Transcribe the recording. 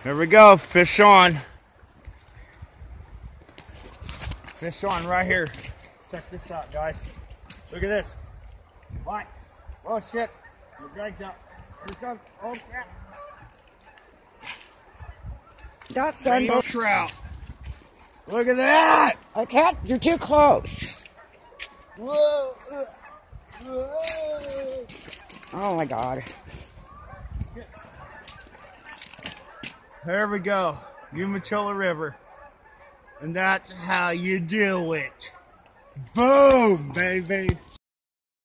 Here we go, fish on. Fish on right here. Check this out, guys. Look at this. What? Oh shit. The drag's up. Here comes. Oh crap. That's Rainbow trout. Look at that. I can't. You're too close. Whoa. Whoa. Oh my God. There we go. Umatilla River. And that's how you do it. Boom, baby.